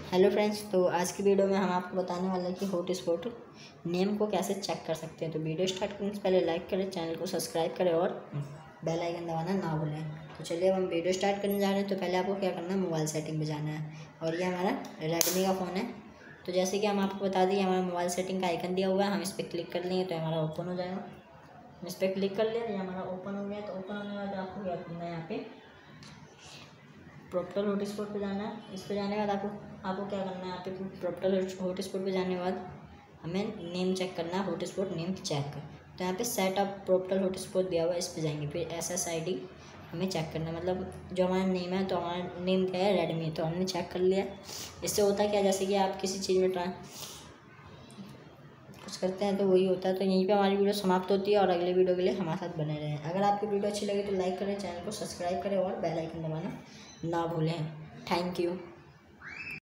Hello friends, तो आज की वीडियो में हम आपको बताने वाले हैं कि हॉटस्पॉट नेम को कैसे चेक कर सकते हैं। तो वीडियो स्टार्ट करने से पहले लाइक करें, चैनल को सब्सक्राइब करें और बेल आइकन दबाना ना भूलें। तो चलिए अब हम वीडियो स्टार्ट करने जा रहे हैं। तो पहले आपको क्या करना है, मोबाइल सेटिंग पे जाना है और ये हमारा रेडमी का फ़ोन है। तो जैसे कि हम आपको बता दें, हमारा मोबाइल सेटिंग का आइकन दिया हुआ है, हम इस पर क्लिक कर लेंगे तो हमारा ओपन हो जाएगा। हम इस पर क्लिक कर लिया, ये हमारा ओपन हो गया। तो ओपन होने के बाद आपको क्या करना है, यहाँ पे प्रॉपर हॉटस्पॉट पे जाना है। इस पे जाने के बाद आपको क्या करना है, यहाँ पे प्रॉपर हॉटस्पॉट पे जाने के बाद हमें नेम चेक करना है, हॉटस्पॉट नेम चेक। तो यहाँ पे सेट अप प्रॉपर हॉटस्पॉट दिया हुआ है, इस पे जाएंगे। फिर SSID हमें चेक करना है, मतलब जो हमारा नेम है, तो हमारा नेम क्या है, रेडमी, तो हमने चेक कर लिया। इससे होता क्या, जैसे कि आप किसी चीज़ में कुछ करते हैं तो वही होता है। तो यहीं पे हमारी वीडियो समाप्त होती है और अगले वीडियो के लिए हमारे साथ बने रहें। अगर आपकी वीडियो अच्छी लगी तो लाइक करें, चैनल को सब्सक्राइब करें और बेल आइकन दबाना ना भूलें। Thank you.